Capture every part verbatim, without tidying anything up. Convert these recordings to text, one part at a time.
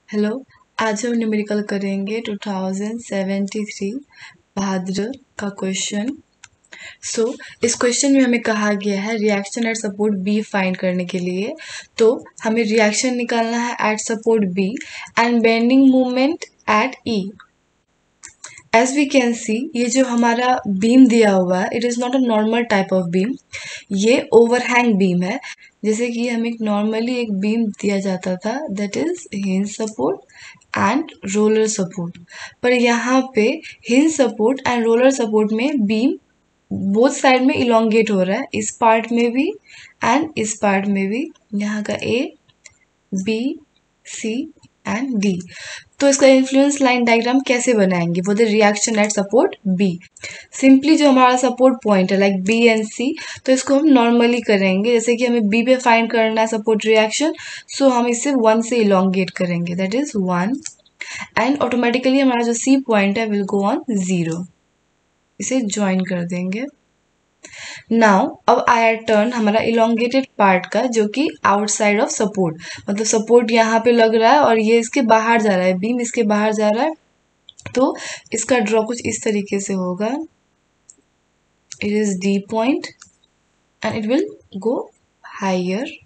Hello. आज हम numerical करेंगे two thousand seventy three Bhadra का क्वेश्चन। सो so, इस क्वेश्चन में हमें कहा गया है reaction at support B find करने के लिए। तो हमें रिएक्शन निकालना है at support B and bending movement at E. As we can see, ये जो हमारा बीम दिया हुआ है it is not a normal type of beam, ये ओवरहैंग बीम है। जैसे कि हमें नॉर्मली एक बीम दिया जाता था that is hinge support and roller support, पर यहाँ पे hinge support and roller support में बीम बोथ साइड में इलोंगेट हो रहा है, इस पार्ट में भी एंड इस पार्ट में भी। यहाँ का A B C and D. तो इसका इन्फ्लुएंस लाइन डायग्राम कैसे बनाएंगे, वो the reaction at support B. Simply जो हमारा सपोर्ट पॉइंट है लाइक बी एंड सी, तो इसको हम नॉर्मली करेंगे। जैसे कि हमें बी पे फाइंड करना है सपोर्ट रिएक्शन, सो हम इसे वन से इलोंगेट करेंगे that is one, and automatically हमारा जो सी पॉइंट है विल गो ऑन जीरो। इसे ज्वाइन कर देंगे। नाउ अब आया टर्न हमारा इलोंगेटेड पार्ट का, जो कि आउटसाइड ऑफ सपोर्ट, मतलब सपोर्ट यहाँ पे लग रहा है और ये इसके बाहर जा रहा है, बीम इसके बाहर जा रहा है। तो इसका ड्रॉ कुछ इस तरीके से होगा, it is D point and it will go higher.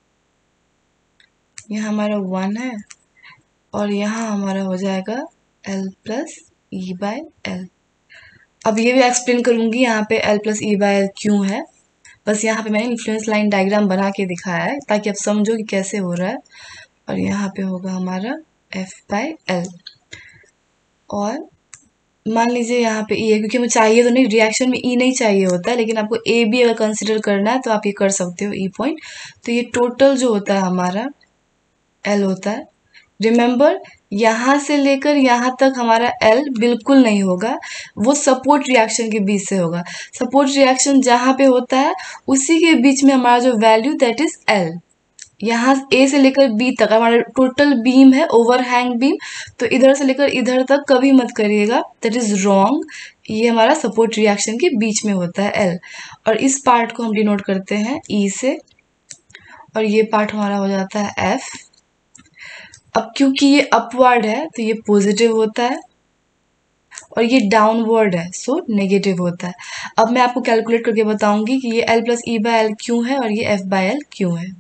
यहाँ हमारा वन है और यहाँ हमारा हो जाएगा L plus E by L. अब ये भी एक्सप्लेन करूंगी यहाँ पे L plus E by L क्यों है, बस यहाँ पे मैंने इन्फ्लुएंस लाइन डायग्राम बना के दिखाया है ताकि आप समझो कि कैसे हो रहा है। और यहाँ पे होगा हमारा एफ बाय एल, और मान लीजिए यहाँ पे ई है, क्योंकि हमें चाहिए तो नहीं, रिएक्शन में ई नहीं चाहिए होता है, लेकिन आपको ए भी अगर कंसिडर करना है तो आप ये कर सकते हो ई पॉइंट। तो ये टोटल जो होता है हमारा एल होता है। रिमेंबर, यहाँ से लेकर यहाँ तक हमारा एल बिल्कुल नहीं होगा, वो सपोर्ट रिएक्शन के बीच से होगा। सपोर्ट रिएक्शन जहाँ पे होता है उसी के बीच में हमारा जो वैल्यू दैट इज एल। यहाँ ए से लेकर बी तक हमारा टोटल बीम है, ओवरहैंग बीम, तो इधर से लेकर इधर तक कभी मत करिएगा, दैट इज रॉन्ग। ये हमारा सपोर्ट रिएक्शन के बीच में होता है एल, और इस पार्ट को हम डिनोट करते हैं ई से, और ये पार्ट हमारा हो जाता है एफ। अब क्योंकि ये अपवर्ड है तो ये पॉजिटिव होता है, और ये डाउनवर्ड है सो नेगेटिव होता है। अब मैं आपको कैलकुलेट करके बताऊंगी कि ये L plus E by L क्यों है और ये एफ बाय एल क्यों है।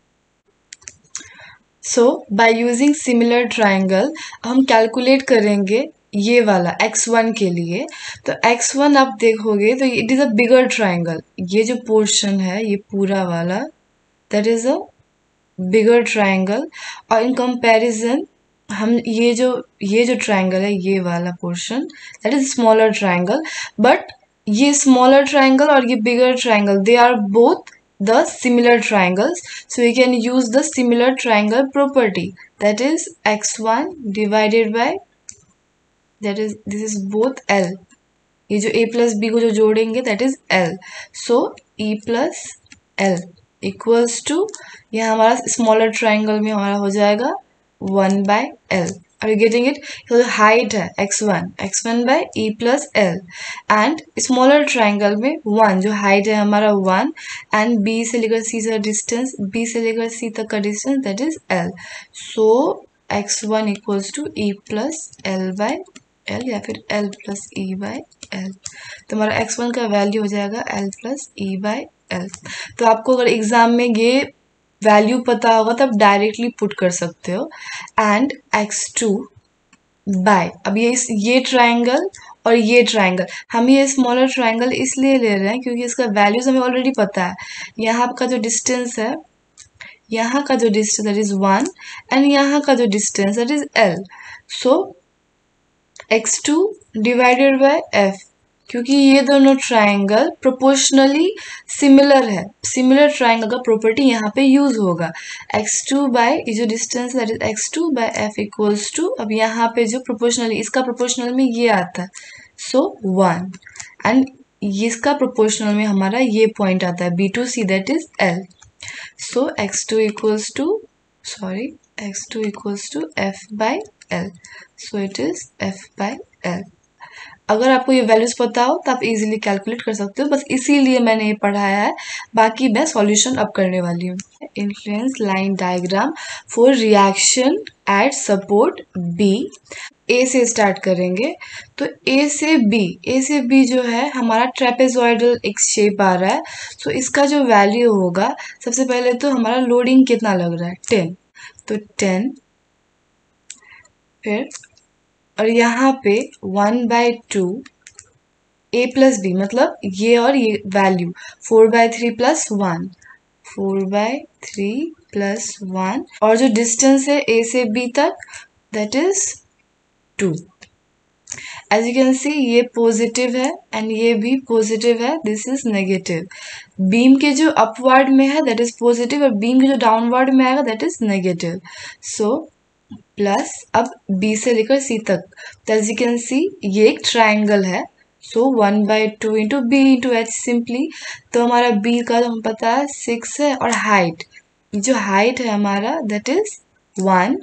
So by using similar triangle हम कैलकुलेट करेंगे ये वाला एक्स वन के लिए। तो एक्स वन आप देखोगे तो it is a bigger triangle, ये जो पोर्शन है ये पूरा वाला that is a bigger triangle, और इन कंपैरिजन हम ये जो ये जो ट्राइंगल है ये वाला portion that is smaller triangle. But ये स्मॉलर ट्राइंगल और ये bigger triangle they are both the similar triangles, so we can use the similar triangle property, that is x one divided by, that is this is both L, ये जो a plus b को जो जोड़ेंगे that is L, so e plus L equals to, यहाँ हमारा smaller triangle में हमारा हो जाएगा one by L. Are you getting it? तो हाइट है X one, X one by E plus L, and smaller triangle में वन, जो हाइट है हमारा वन, एंड बी से लेकर सी का डिस्टेंस, बी से लेकर सी तक का distance that is L. So X one equals to E plus L by L, या फिर L plus E by L. तो हमारा एक्स वन का वैल्यू हो जाएगा L plus E by L. तो आपको अगर एग्जाम में ये वैल्यू पता होगा तो आप डायरेक्टली पुट कर सकते हो। एंड एक्स टू बाय, अब ये ये ट्राइंगल और ये ट्राइंगल, हम ये स्मॉलर ट्राइंगल इसलिए ले रहे हैं क्योंकि इसका वैल्यूज हमें ऑलरेडी पता है। यहाँ का जो डिस्टेंस है, यहाँ का जो distance that is one, and यहाँ का जो distance that is L. So X two divided by F, क्योंकि ये दोनों ट्राइंगल प्रोपोर्शनली सिमिलर है, सिमिलर ट्राइंगल का प्रॉपर्टी यहाँ पे यूज होगा। एक्स टू बाय ये जो distance that is X two by F equals to, अब यहाँ पे जो प्रोपोर्शनली, इसका प्रोपोर्शनल में ये आता है सो वन, एंड इसका प्रोपोर्शनल में हमारा ये पॉइंट आता है B to C that is L. So X two equals to, sorry X two equals to F by L, so it is f by l। अगर आपको ये वैल्यूज पता हो तो आप इजीली कैलकुलेट कर सकते हो, बस इसीलिए मैंने ये पढ़ाया है, बाकी मैं सॉल्यूशन अब करने वाली हूँ। Influence line diagram for reaction at support B. A से स्टार्ट करेंगे, तो ए से बी, ए से बी जो है हमारा ट्रेपेजॉइडल एक शेप आ रहा है। सो इसका जो वैल्यू होगा, सबसे पहले तो हमारा लोडिंग कितना लग रहा है, टेन, तो टेन, फिर और यहाँ पे one by two A plus B, मतलब ये और ये value four by three plus one, four by three plus one, और जो डिस्टेंस है ए से बी तक that is two. As you can see ये पॉजिटिव है एंड ये भी पॉजिटिव है, दिस इज नेगेटिव। बीम के जो अपवर्ड में है दैट इज पॉजिटिव, और बीम के जो डाउनवर्ड में आएगा that is negative. So plus अब बी से लेकर सी तक, तो एज यू कैन सी ये एक ट्राइंगल है। So one by two into B into H simply, तो हमारा बी का तो हमें पता है सिक्स है, और हाइट, जो हाइट है हमारा that is one,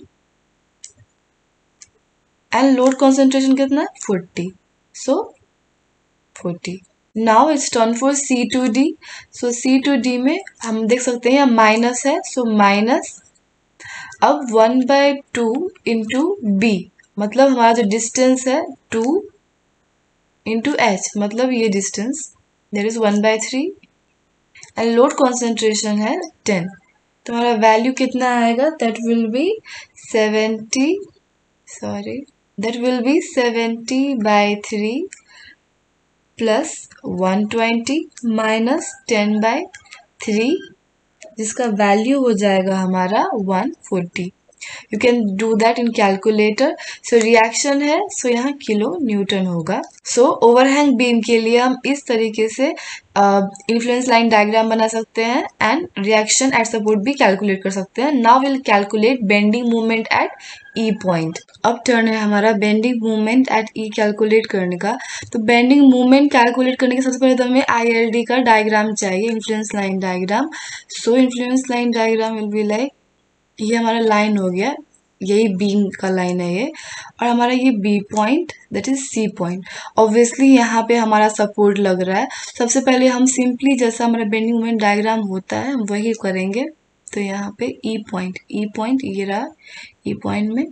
and load concentration कितना है, forty. So forty. Now it's turn for C to D. So C to D में हम देख सकते हैं यहाँ माइनस है, सो माइनस, अब one by two into B, मतलब हमारा जो डिस्टेंस है टू इंटू एच, मतलब ये distance there is one by three, and load concentration है टेन, तो हमारा वैल्यू कितना आएगा, that will be seventy, sorry that will be seventy by three plus one twenty minus ten by three, जिसका वैल्यू हो जाएगा हमारा one forty. You can do that in calculator. So reaction है, सो so यहाँ kilo newton होगा। So overhang beam के लिए हम इस तरीके से इन्फ्लुएंस लाइन डायग्राम बना सकते हैं एंड रिएक्शन एट सपोर्ट भी कैलकुलेट कर सकते हैं। Now will calculate bending movement at E point. अब टर्न है हमारा bending movement at E calculate करने का। तो बेंडिंग मूवमेंट कैलकुलेट करने के सबसे पहले तो हमें आई एल डी का डायग्राम चाहिए, influence line diagram. So influence line diagram will be like, ये हमारा लाइन हो गया, यही बीम का लाइन है ये, और हमारा ये B point that is C point. Obviously यहाँ पे हमारा सपोर्ट लग रहा है। सबसे पहले हम सिंपली जैसा हमारा बेंडिंग मोमेंट डायग्राम होता है वही करेंगे। तो यहाँ पे ई पॉइंट, ई पॉइंट ये रहा, ई पॉइंट में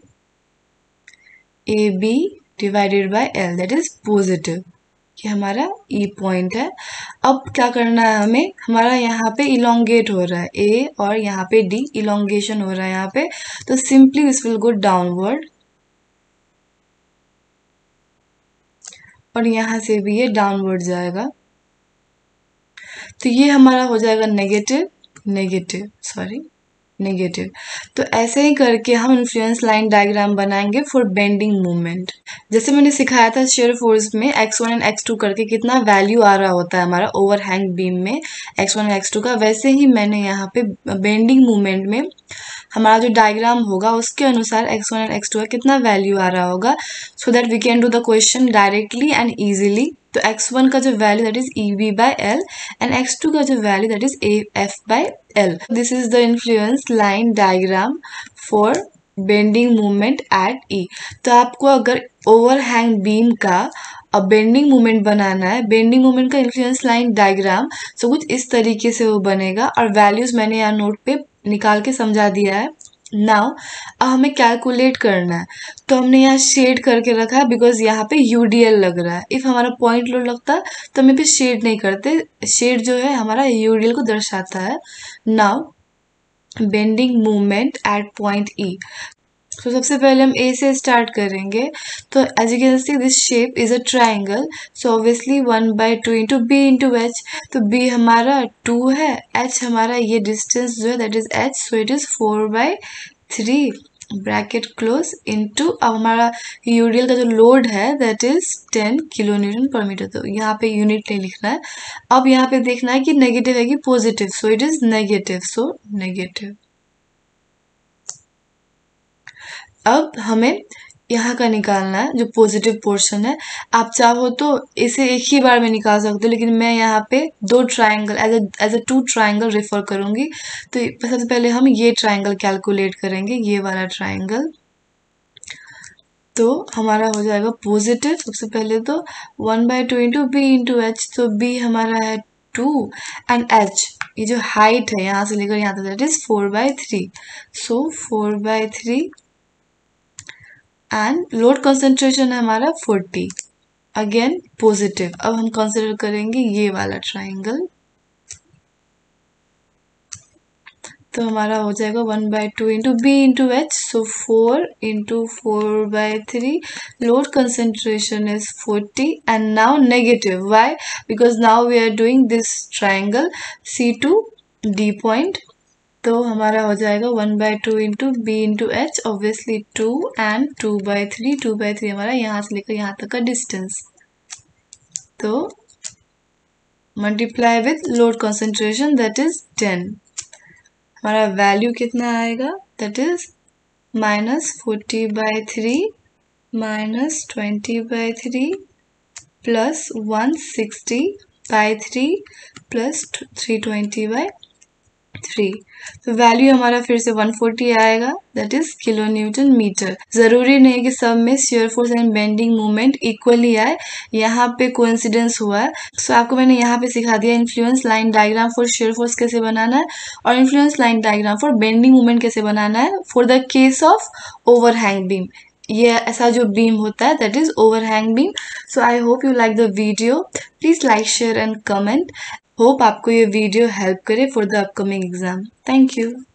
A B divided by L that is positive, ये हमारा ई पॉइंट है। अब क्या करना है हमें, हमारा यहाँ पे इलोंगेट हो रहा है ए, और यहाँ पे डी, इलोंगेशन हो रहा है यहाँ पे, तो simply this will go downward, और यहाँ से भी ये डाउनवर्ड जाएगा, तो ये हमारा हो जाएगा नेगेटिव, नेगेटिव सॉरी नेगेटिव। तो ऐसे ही करके हम इन्फ्लुएंस लाइन डायग्राम बनाएंगे फॉर बेंडिंग मूवमेंट। जैसे मैंने सिखाया था शेयर फोर्स में X one and X two करके कितना वैल्यू आ रहा होता है हमारा ओवरहैंग बीम में X one and X two का, वैसे ही मैंने यहाँ पे बेंडिंग मूवमेंट में हमारा जो डायग्राम होगा उसके अनुसार X one and X two का कितना वैल्यू आ रहा होगा, so that we can do the question directly and easily. तो एक्स वन का जो value that is E B by L, and X two का जो value that is A F by L. This is the influence line diagram for bending movement at E. तो आपको अगर overhang beam का अब bending movement बनाना है, bending movement का इन्फ्लुएंस लाइन डायग्राम, सो कुछ इस तरीके से वो बनेगा, और वैल्यूज मैंने यहाँ नोट पे निकाल के समझा दिया है। नाउ अब हमें कैलकुलेट करना है, तो हमने यहाँ शेड करके रखा है बिकॉज यहाँ पे यूडीएल लग रहा है। इफ हमारा पॉइंट लोड लगता तो हम यहाँ पे शेड नहीं करते, शेड जो है हमारा यूडीएल को दर्शाता है। Now bending movement at point E, तो सबसे पहले हम ए से स्टार्ट करेंगे। तो as you can see this shape is a triangle, so obviously one by two into B into H, तो बी हमारा टू है, एच हमारा ये डिस्टेंस जो है that is H, so it is four by three bracket close into, अब हमारा UDL का जो लोड है that is ten kilo newton per metre, तो यहाँ पे यूनिट नहीं लिखना है। अब यहाँ पे देखना है कि नेगेटिव है कि positive, so it is negative, so negative. अब हमें यहाँ का निकालना है जो पॉजिटिव पोर्शन है। आप चाहो तो इसे एक ही बार में निकाल सकते हो, लेकिन मैं यहाँ पे दो triangle as as a two triangle refer करूँगी। तो सबसे पहले हम ये ट्राइंगल कैलकुलेट करेंगे, ये वाला ट्राइंगल। तो हमारा हो जाएगा पॉजिटिव। सबसे पहले तो one by two into B into H, तो बी हमारा है टू एंड एच ये जो हाइट है यहाँ से लेकर यहाँ तक that is four by three. So four by three and load concentration है हमारा फोर्टी, अगेन पॉजिटिव। अब हम कंसिडर करेंगे ये वाला ट्राइंगल, तो हमारा हो जाएगा one by two into B into H, so four into four by three, load concentration is forty and now negative. Why? Because now we are doing this triangle C to D point. तो हमारा हो जाएगा one by two into B into H, obviously two and two by three, two by three हमारा यहाँ से लेकर यहाँ तक का डिस्टेंस, तो multiply with load concentration that is ten. हमारा वैल्यू कितना आएगा, that is minus forty by three minus twenty by three plus one sixty by three plus three twenty by three. तो वैल्यू हमारा फिर से वन फोर्टी आएगा, that is kilo newton metre. जरूरी नहीं कि सब में shear force and bending moment equally आए, यहाँ पे कोइंसिडेंस हुआ है। सो so, आपको मैंने यहाँ पे सिखा दिया influence line diagram for shear force कैसे बनाना है और influence line diagram for bending moment कैसे बनाना है for the case of overhang beam. ये ऐसा जो बीम होता है that is overhang beam. So I hope you like the video, please like share and comment. Hope आपको ये वीडियो हेल्प करे for the upcoming exam. Thank you.